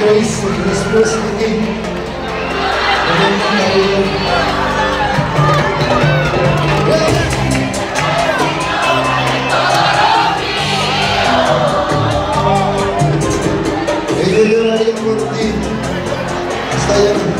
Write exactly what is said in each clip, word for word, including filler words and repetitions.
Creíste que después de ti no me ella lloraría por ti hasta ya no.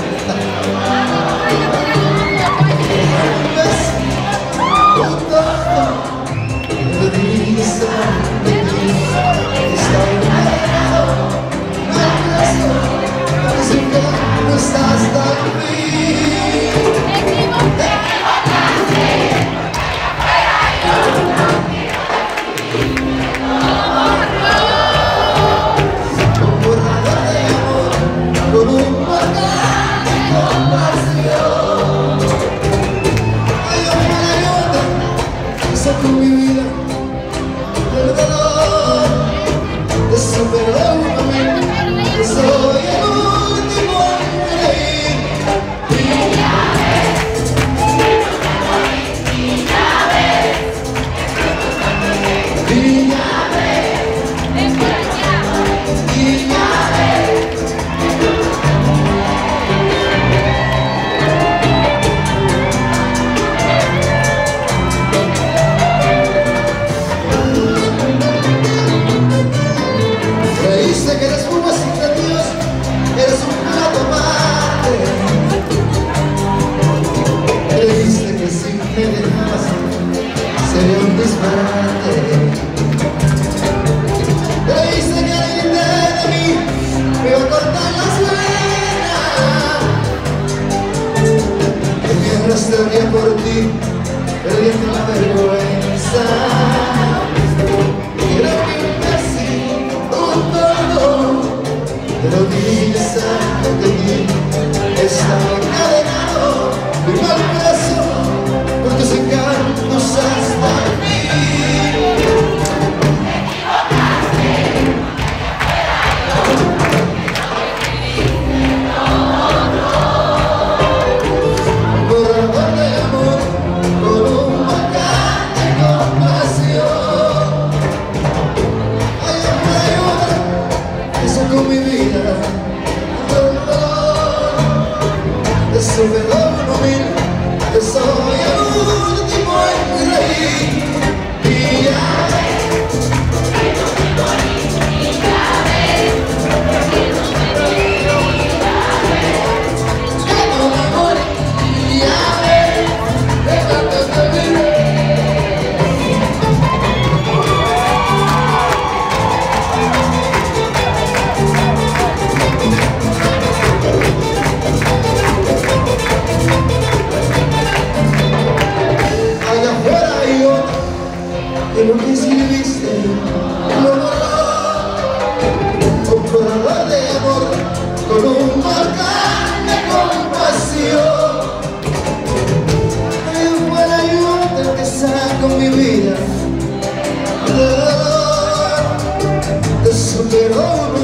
Con mi vida, el dolor te superó a mí. Yo soy el último en reír. Niña ves, niña ves, niña ves, ven por allá, niña ves. Que eres un vasito de Dios, eres un plato amante. Creíste que si me dejabas sería un disparate. Creíste que alguien de mí me iba a cortar las venas. Que me arrastraría por ti, perdiendo la vergüenza. Pero dices algo de mí, estaba encadenado, vivo al preso por tus encantos hasta el fin. Te equivocaste, un borrador de amor con un bacán de compasión. Hay otra y otra, esa con mi vida. Te superó uno mil, yo soy el último en reír. Y ya ves, que no me morí, y ya ves, que no me morí, y ya ves, que no me morí, y ya ves, de tanto te miré. De lo que escribiste, lo borró. Un borrador de amor con un volcán de compasión. Hay buena ayuda que está con mi vida. El dolor te superó.